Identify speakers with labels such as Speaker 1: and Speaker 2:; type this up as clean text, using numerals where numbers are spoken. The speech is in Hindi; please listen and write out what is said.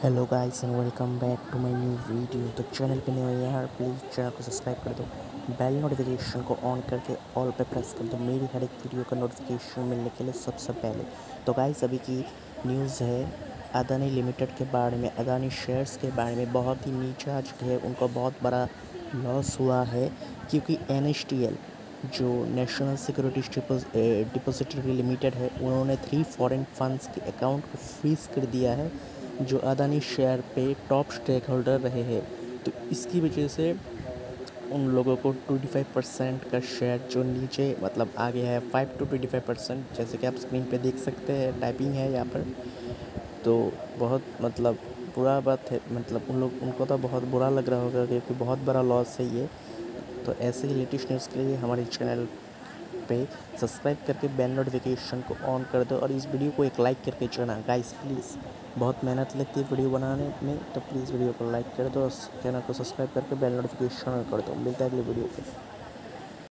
Speaker 1: Hello guys and welcome back to my new video. तो चैनल पे नए हो यार, प्लीज़ चैनल को सब्सक्राइब कर दो, बेल नोटिफिकेशन को ऑन करके ऑल पे प्रेस कर दो मेरी हर एक वीडियो का नोटिफिकेशन मिलने के लिए सबसे पहले। तो गाइस अभी की न्यूज़ है अदानी लिमिटेड के बारे में। अदानी शेयर्स के बारे में बहुत ही नीचे आ चुके हैं, उनको बहुत बड़ा लॉस हुआ है क्योंकि NSTL जो नेशनल सिक्योरिटी डिपॉजिटरी लिमिटेड है, उन्होंने 3 फॉरेन फंड्स के अकाउंट को फ्रीज़ कर दिया है जो अदानी शेयर पे टॉप स्टेक होल्डर रहे हैं। तो इसकी वजह से उन लोगों को 25% का शेयर जो नीचे मतलब आ गया है 5 to 25%, जैसे कि आप स्क्रीन पे देख सकते हैं, टाइपिंग है यहाँ पर। तो बहुत मतलब बुरा बात है, मतलब उनको तो बहुत बुरा लग रहा होगा क्योंकि बहुत बड़ा लॉस है ये। तो ऐसे ही लेटेस्ट न्यूज़ के लिए हमारे चैनल पे सब्सक्राइब करके बेल नोटिफिकेशन को ऑन कर दो और इस वीडियो को एक लाइक करके चुना गाइस प्लीज़। बहुत मेहनत लगती है वीडियो बनाने में, तो प्लीज़ वीडियो को लाइक कर दो और चैनल को सब्सक्राइब करके बेल नोटिफिकेशन ऑन कर दो। मिलता है अगली वीडियो पे।